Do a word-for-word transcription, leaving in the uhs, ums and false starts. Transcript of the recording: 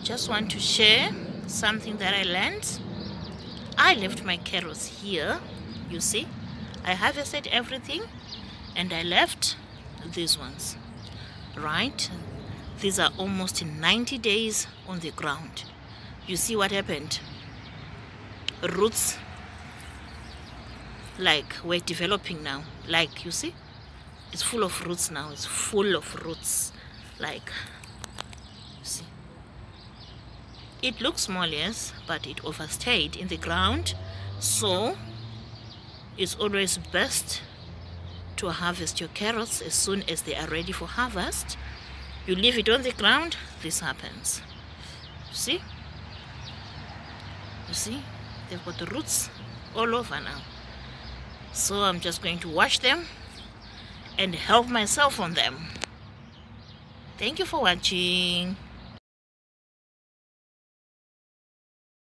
just want to share something that I learned. I left my carrots here, you see. I harvested everything and I left these ones, right? These are almost ninety days on the ground. You see what happened? Roots, like, we're developing now. Like, you see, it's full of roots now. It's full of roots. Like, you see, it looks small, yes, but it overstayed in the ground. So it's always best to harvest your carrots as soon as they are ready for harvest. You leave it on the ground, this happens. See? You see? They've got the roots all over now. So I'm just going to wash them and help myself on them. Thank you for watching.